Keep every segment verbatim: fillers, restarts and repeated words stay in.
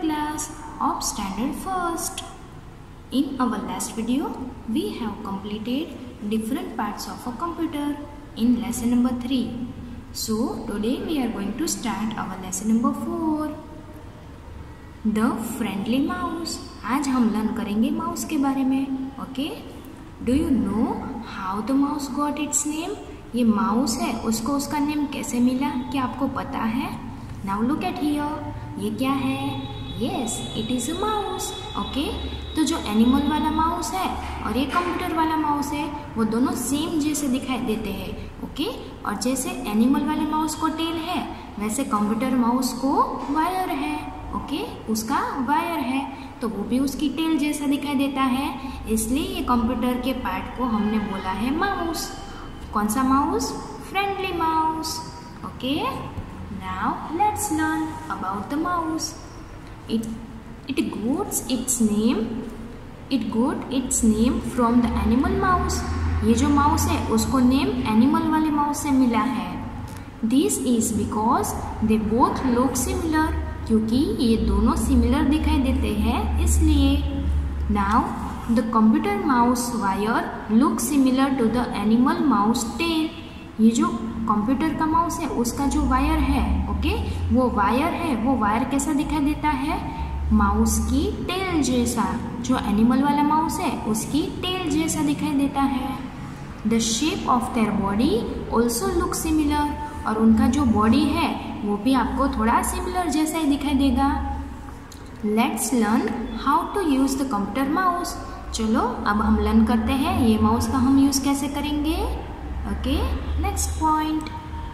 class of standard first. In our last video, we have completed different parts of a computer in lesson number three. So today we are going to start our lesson number four. The friendly mouse. आज हम learn करेंगे mouse के बारे में. Okay, do you know how the mouse got its name? ये mouse है, उसको उसका नेम कैसे मिला, क्या आपको पता है? Now look at here. ये क्या है? Yes, it is a mouse. Okay, तो जो एनिमल वाला माउस है और ये कंप्यूटर वाला माउस है वो दोनों सेम जैसे दिखाई देते हैं. ओके, और जैसे एनिमल वाले माउस को टेल है वैसे कंप्यूटर माउस को वायर है. ओके, उसका वायर है तो वो भी उसकी टेल जैसा दिखाई देता है, इसलिए ये कंप्यूटर के पार्ट को हमने बोला है माउस. कौन सा mouse? Friendly mouse. Okay, now let's learn about the mouse. It it got its name. It got its name from the animal mouse. ये जो माउस है उसको नेम एनिमल वाले माउस से मिला है. This is because they both look similar. क्योंकि ये दोनों सिमिलर दिखाई देते हैं इसलिए. Now the computer mouse wire looks similar to the animal mouse tail. ये जो कंप्यूटर का माउस है उसका जो वायर है, ओके okay, वो वायर है, वो वायर कैसा दिखाई देता है? माउस की टेल जैसा. जो एनिमल वाला माउस है उसकी टेल जैसा दिखाई देता है. The shape of their body also look similar. और उनका जो बॉडी है वो भी आपको थोड़ा सिमिलर जैसा ही दिखाई देगा. Let's learn how to use the computer mouse. चलो अब हम लर्न करते हैं ये माउस का हम यूज कैसे करेंगे. Okay, next point,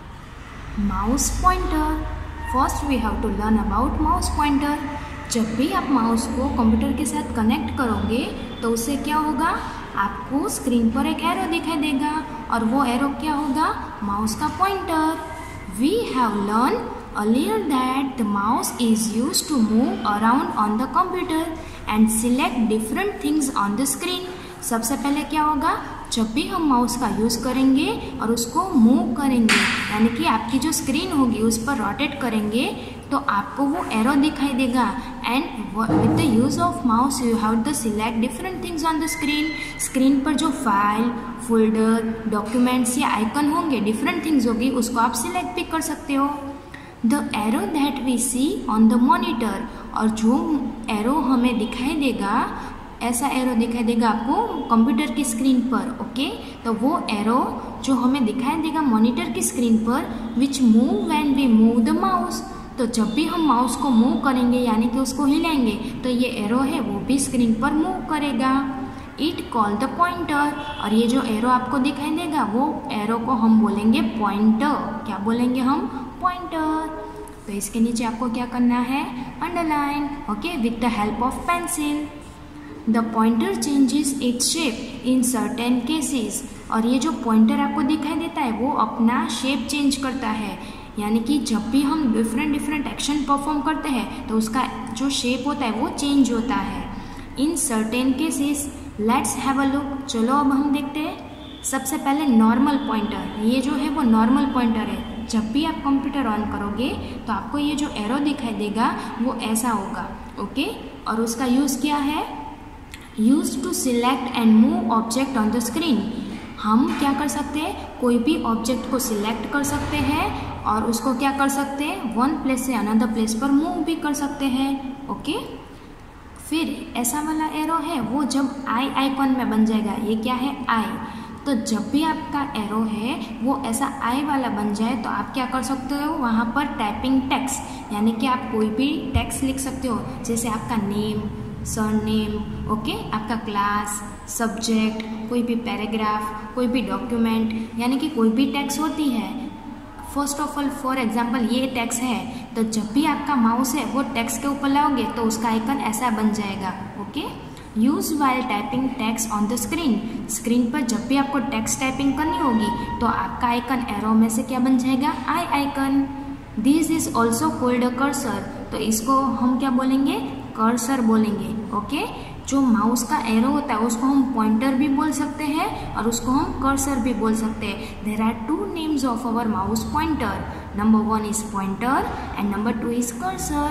mouse pointer. First we have to learn about mouse pointer. जब भी आप माउस को कंप्यूटर के साथ कनेक्ट करोगे तो उससे क्या होगा? आपको स्क्रीन पर एक एरो दिखाई देगा और वो एरो क्या होगा? माउस का pointer. We have learn earlier that the mouse is used to move around on the computer and select different things on the screen. सबसे पहले क्या होगा? जब भी हम माउस का यूज़ करेंगे और उसको मूव करेंगे, यानी कि आपकी जो स्क्रीन होगी उस पर रोटेट करेंगे तो आपको वो एरो दिखाई देगा. And with the use of mouse you have to select different things on the screen. Screen पर जो फाइल, फोल्डर, डॉक्यूमेंट्स या आइकन होंगे, डिफरेंट थिंग्स होगी, उसको आप सिलेक्ट भी कर सकते हो. The arrow that we see on the monitor. और जो एरो हमें दिखाई देगा, ऐसा एरो दिखाई देगा आपको कंप्यूटर की स्क्रीन पर. ओके, तो वो एरो जो हमें दिखाई देगा मॉनिटर की स्क्रीन पर, which move when we move the mouse. तो जब भी हम माउस को मूव करेंगे यानी कि उसको हिलाएंगे तो ये एरो है वो भी स्क्रीन पर मूव करेगा. It call the pointer. और ये जो एरो आपको दिखाई देगा वो एरो को हम बोलेंगे पॉइंटर. क्या बोलेंगे हम? पॉइंटर. तो इसके नीचे आपको क्या करना है? Underline. Okay, with the help of pencil. The pointer changes its shape in certain cases. और ये जो पॉइंटर आपको दिखाई देता है वो अपना शेप चेंज करता है, यानी कि जब भी हम डिफरेंट डिफरेंट एक्शन परफॉर्म करते हैं तो उसका जो शेप होता है वो चेंज होता है. In certain cases let's have a look. चलो अब हम देखते हैं. सबसे पहले नॉर्मल पॉइंटर. ये जो है वो नॉर्मल पॉइंटर है. जब भी आप कंप्यूटर ऑन करोगे तो आपको ये जो एरो दिखाई देगा वो ऐसा होगा. ओके, और उसका यूज़ क्या है? Use to select and move object on the screen. हम क्या कर सकते हैं? कोई भी ऑब्जेक्ट को सिलेक्ट कर सकते हैं और उसको क्या कर सकते हैं? वन प्लेस से अनदर प्लेस पर मूव भी कर सकते हैं. ओके, फिर ऐसा वाला एरो है वो जब आई आइकॉन में बन जाएगा. ये क्या है? आई. तो जब भी आपका एरो है वो ऐसा आई वाला बन जाए तो आप क्या कर सकते हो? वहाँ पर टाइपिंग टेक्स्ट, यानी कि आप कोई भी टेक्स्ट लिख सकते हो, जैसे आपका नेम, सरनेम, ओके, आपका क्लास, सब्जेक्ट, कोई भी पैराग्राफ, कोई भी डॉक्यूमेंट, यानी कि कोई भी टेक्स्ट होती है. First of all for example ये टेक्स्ट है तो जब भी आपका माउस है वो टेक्स्ट के ऊपर लाओगे तो उसका आइकन ऐसा बन जाएगा. Okay, use while typing text on the screen. Screen पर जब भी आपको टेक्स्ट टाइपिंग करनी होगी तो आपका आइकन एरो में से क्या बन जाएगा? I icon. This is also called a cursor. तो इसको हम क्या बोलेंगे? कर्सर बोलेंगे. ओके, जो माउस का एरो होता है उसको हम पॉइंटर भी बोल सकते हैं और उसको हम कर्सर भी बोल सकते हैं. There are two names of our mouse pointer. Number one is pointer and number two is cursor.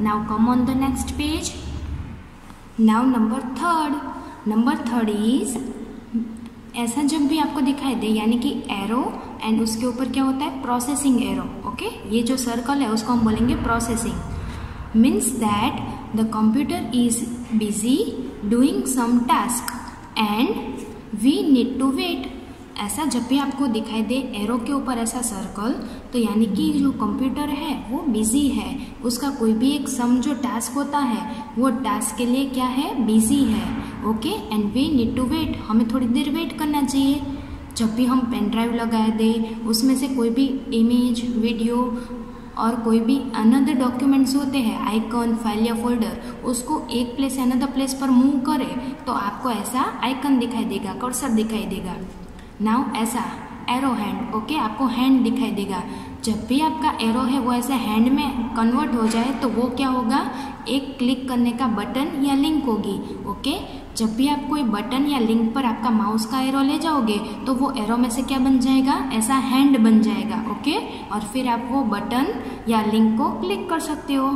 Now come on the next page. Now number third. Number third is, ऐसा जब भी आपको दिखाई दे यानी कि एरो एंड उसके ऊपर क्या होता है, प्रोसेसिंग एरो. ओके, ये जो सर्कल है उसको हम बोलेंगे processing. Means that the computer is busy doing some task and we need to wait. ऐसा जब भी आपको दिखाई दे एरो के ऊपर ऐसा सर्कल, तो यानी कि जो कंप्यूटर है वो बिजी है, उसका कोई भी एक सम जो टास्क होता है वो टास्क के लिए क्या है, बिजी है. Okay, and we need to wait, हमें थोड़ी देर वेट करना चाहिए. जब भी हम पेन ड्राइव लगा दे, उसमें से कोई भी इमेज, वीडियो और कोई भी अनदर डॉक्यूमेंट्स होते हैं, आइकन, फाइल या फोल्डर, उसको एक प्लेस से अनदर प्लेस पर मूव करे तो आपको ऐसा आइकन दिखाई देगा, कर्सर दिखाई देगा. नाउ ऐसा एरो हैंड. ओके, आपको हैंड दिखाई देगा. जब भी आपका एरो है वो ऐसे हैंड में कन्वर्ट हो जाए तो वो क्या होगा, एक क्लिक करने का बटन या लिंक होगी. ओके, जब भी आप कोई बटन या लिंक पर आपका माउस का एरो ले जाओगे तो वो एरो में से क्या बन जाएगा, ऐसा हैंड बन जाएगा. ओके, और फिर आप वो बटन या लिंक को क्लिक कर सकते हो.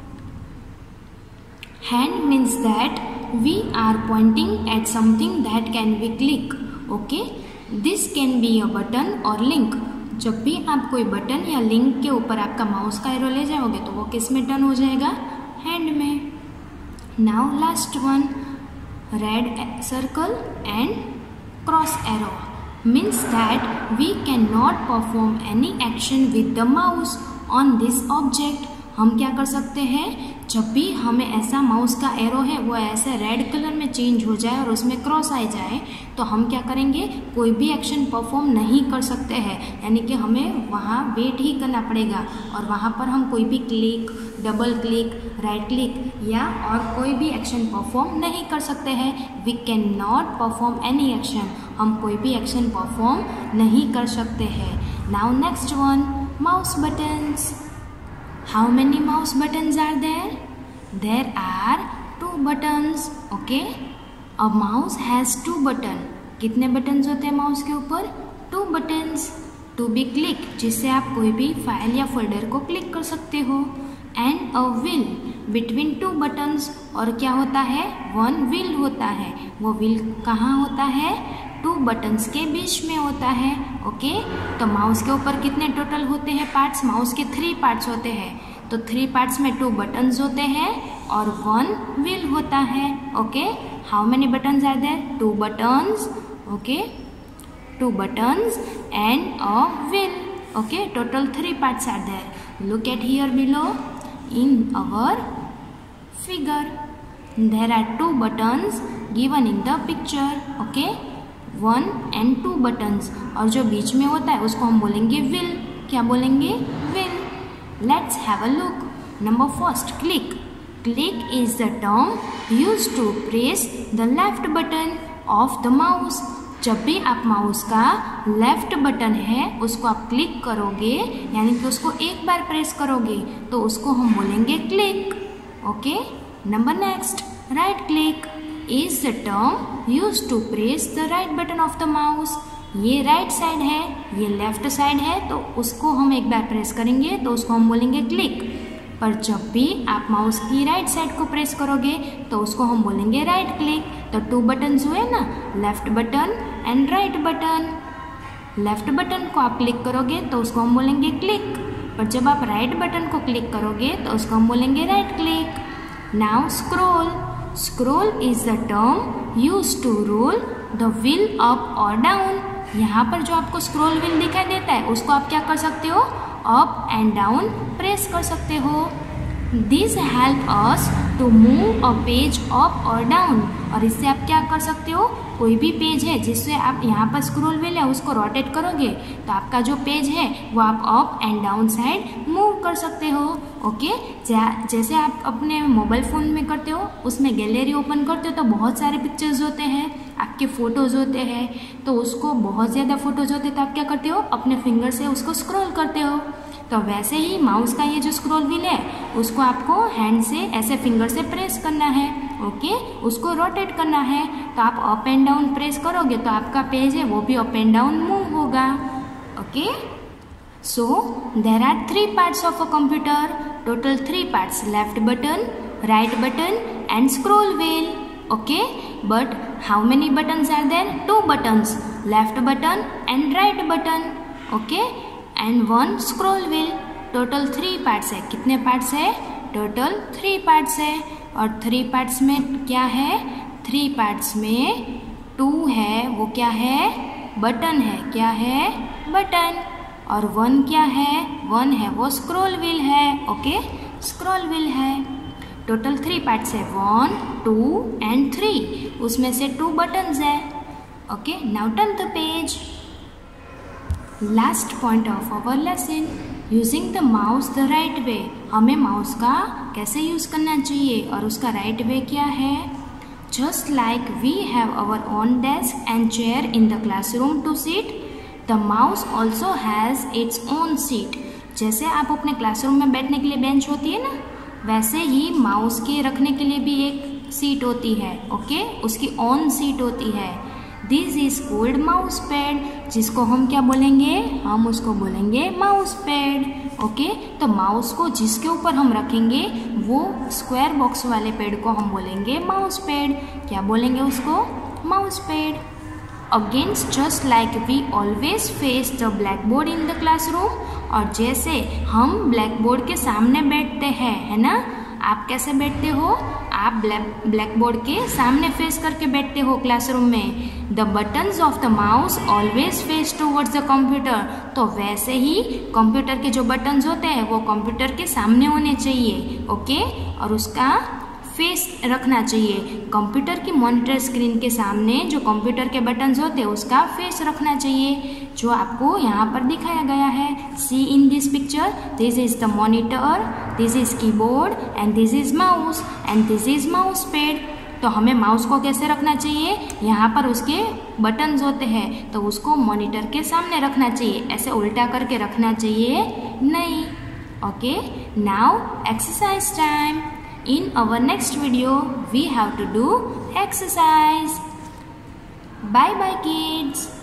Hand means that we are pointing at something that can be click. Okay, this can be a button और लिंक. जब भी आप कोई बटन या लिंक के ऊपर आपका माउस का एरो ले जाओगे तो वो किस में टर्न हो जाएगा, हैंड में. Now last one, red circle and cross arrow. Means that we can not perform any action with the mouse on this object. हम क्या कर सकते हैं, जब भी हमें ऐसा माउस का एरो है वो ऐसे रेड कलर में चेंज हो जाए और उसमें क्रॉस आ जाए तो हम क्या करेंगे, कोई भी एक्शन परफॉर्म नहीं कर सकते हैं. यानी कि हमें वहाँ वेट ही करना पड़ेगा और वहाँ पर हम कोई भी click, double click, right click या और कोई भी एक्शन परफॉर्म नहीं कर सकते हैं. We can not perform any action, हम कोई भी एक्शन परफॉर्म नहीं कर सकते हैं. Now next one, mouse buttons. How many mouse buttons are there? There are two buttons. Okay, a mouse has two button. कितने buttons होते हैं माउस के ऊपर, two buttons. To be click, जिससे आप कोई भी फाइल या फोल्डर को क्लिक कर सकते हो. And a wheel between two buttons. और क्या होता है, one wheel होता है. वो wheel कहाँ होता है, टू बटन्स के बीच में होता है. ओके, तो माउस के ऊपर कितने टोटल होते हैं पार्ट्स, माउस के थ्री पार्ट्स होते हैं. तो थ्री पार्ट्स में टू बटन्स होते हैं और वन व्हील होता है. Okay, how many buttons are there, two buttons. Okay, two buttons and a wheel. Okay, total three parts are there. Look at here below in our figure. There are two buttons given in the picture. Okay, one and two buttons, और जो बीच में होता है उसको हम बोलेंगे wheel. क्या बोलेंगे, wheel. Let's have a look. Number first, click. Click is the term used to press the left button of the mouse. जब भी आप माउस का लेफ्ट बटन है उसको आप क्लिक करोगे यानी कि उसको एक बार प्रेस करोगे तो उसको हम बोलेंगे click. Okay, number next, right click is the term used to press the right button of the mouse. ये राइट साइड है, ये लेफ्ट साइड है, तो उसको हम एक बार प्रेस करेंगे तो उसको हम बोलेंगे क्लिक. पर जब भी आप माउस की राइट साइड को प्रेस करोगे तो उसको हम बोलेंगे राइट क्लिक. तो टू बटन्स हुए ना, left button and right button. Left button को आप क्लिक करोगे तो उसको हम बोलेंगे क्लिक, पर जब आप राइट बटन को क्लिक करोगे तो उसको हम बोलेंगे right click. Now scroll. Scroll is the term used to roll the wheel up or down. यहाँ पर जो आपको स्क्रॉल व्हील दिखाई देता है उसको आप क्या कर सकते हो, अप एंड डाउन प्रेस कर सकते हो. These help us to move a page up or down. और इससे आप क्या कर सकते हो, कोई भी पेज है जिससे आप यहाँ पर स्क्रॉल व्हील है उसको रोटेट करोगे तो आपका जो पेज है वो आप up and down side move कर सकते हो. ओके, जैसे आप अपने मोबाइल फ़ोन में करते हो, उसमें गैलरी ओपन करते हो तो बहुत सारे पिक्चर्स होते हैं, आपके फ़ोटोज़ होते हैं, तो उसको बहुत ज़्यादा फ़ोटोज़ होते हैं तो आप क्या करते हो, अपने फिंगर से उसको स्क्रॉल करते हो. तो वैसे ही माउस का ये जो स्क्रॉल व्हील है उसको आपको हैंड से ऐसे फिंगर से प्रेस करना है. ओके, उसको रोटेट करना है. तो आप अप एंड डाउन प्रेस करोगे तो आपका पेज है वो भी अप एंड डाउन मूव होगा. Okay, so there are three parts of a computer. total three parts: left button, right button and scroll wheel. Okay, but how many buttons are there? Two buttons, left button and right button. Okay, and one scroll wheel. Total three parts है. कितने parts है? Total three parts है. और three parts में क्या है? Three parts में two है, वो क्या है? बटन है. क्या है? बटन. और वन क्या है? वन है, वो स्क्रॉल व्हील है. ओके, स्क्रॉल व्हील है. टोटल थ्री पार्ट्स है, वन, टू एंड थ्री. उसमें से टू बटन्स है. Okay, now turn the page. Last point of our lesson, using the mouse the right way. हमें mouse का कैसे use करना चाहिए और उसका राइट right वे क्या है? Just like we have our own desk and chair in the classroom to seat, the mouse also has its own seat. जैसे आप अपने क्लासरूम में बैठने के लिए बेंच होती है ना, वैसे ही माउस के रखने के लिए भी एक सीट होती है. ओके, उसकी ओन सीट होती है. This is called mouse pad, जिसको हम क्या बोलेंगे? हम उसको बोलेंगे माउस पैड. ओके, तो माउस को जिसके ऊपर हम रखेंगे वो स्क्वायर बॉक्स वाले पैड को हम बोलेंगे माउस पैड. क्या बोलेंगे उसको? Mouse pad. Against just like we always face the black board in the classroom. और जैसे हम ब्लैक बोर्ड के सामने बैठते हैं, है ना? आप कैसे बैठते हो? आप ब्लैक ब्लैक बोर्ड के सामने फेस करके बैठते हो क्लासरूम में. The buttons of the mouse always face towards the computer. तो वैसे ही कंप्यूटर के जो बटन्स होते हैं वो कंप्यूटर के सामने होने चाहिए. ओके, और उसका फेस रखना चाहिए. कंप्यूटर की मॉनिटर स्क्रीन के सामने जो कंप्यूटर के बटन्स होते हैं उसका फेस रखना चाहिए, जो आपको यहाँ पर दिखाया गया है. See in this picture, this is the monitor, this is keyboard and this is mouse and this is mouse pad. तो हमें माउस को कैसे रखना चाहिए? यहाँ पर उसके बटन्स होते हैं तो उसको मॉनिटर के सामने रखना चाहिए. ऐसे उल्टा करके रखना चाहिए नहीं. Okay, now exercise time. In our next video, we have to do exercise. Bye bye kids.